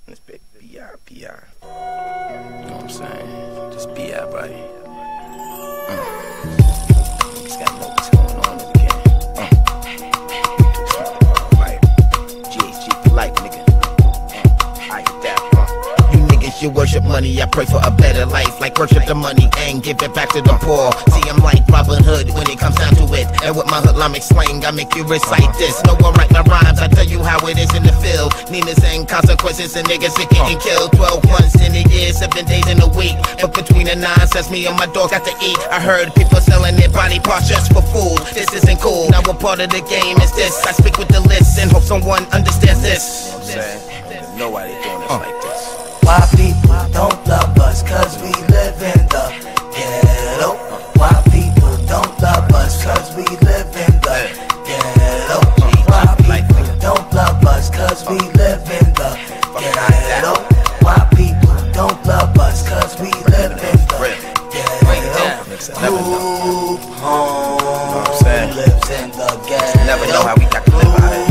This big B.I. You know what I'm saying? Just B.I. buddy. Just gotta know what's going on in the game. Like, GHG polite, nigga. I get that, You niggas, you worship money, I pray for a better life. Like worship the money and give it back to the poor. See, I'm like Robin Hood when it comes down to it. And with my Islamic slang, I make you recite this. No one write my rhymes, I tell you how it is in the field. Nina's and consequences and niggas are getting killed. 12 months in a year, 7 days in a week. But between the nine, says me and my dog got to eat. I heard people selling their body parts just for food. This isn't cool, now what part of the game is this? I speak with the list and hope someone understands this. You know what I'm saying? Know why they doing this like this. Why people don't love us, cause we live in the ghetto. Why people don't love us, cause we live in the ghetto. Why people don't love us, cause we live in the ghetto. Why people don't love us, cause we live in the ghetto. Group home lives in the ghetto. Never know how we got to live out here.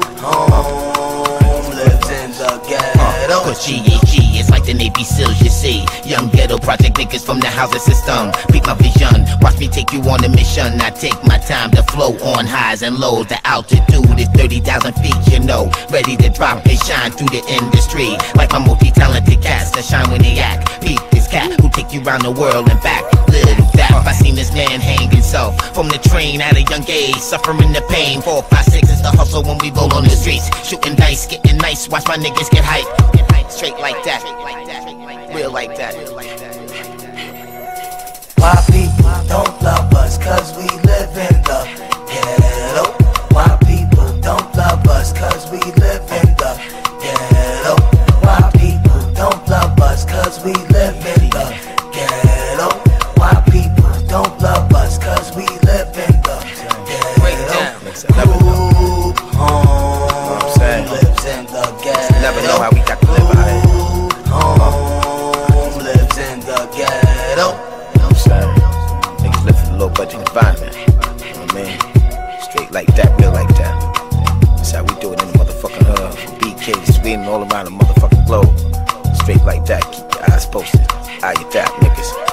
Home lives in the ghetto. Cause GHG is like the Navy SEALs, you see. Young ghetto project niggas from the housing system. Beat my vision, watch me take you on a mission. I take my time to flow on highs and lows. The altitude is 30,000 feet, you know. Ready to drop and shine through the industry. Like my multi-talented cats that shine when they act. Beat this cat who take you around the world and back. Lil Dap, I seen this man hang himself from the train at a young age, suffering the pain. 4, 5, 6 is the hustle when we roll on the streets. Shooting dice, getting nice, watch my niggas get hype. Straight like that, real like that. Why people don't love us, cause we live in the ghetto. Why people don't love us, cause we live in the ghetto. Why people don't love us, cause we live in the ghetto. Why people don't love us, cause we live in the ghetto. Group home lives in the ghetto. Never know how we got to live out here. Home lives in the ghetto. You know what I'm saying? Niggas live for the low budget environment. You know what I mean? Straight like that, real like that. That's how we do it in the motherfucking hood. From BK to Sweden, all around the motherfucking globe. Straight like that, keep your eyes posted. I get that, niggas.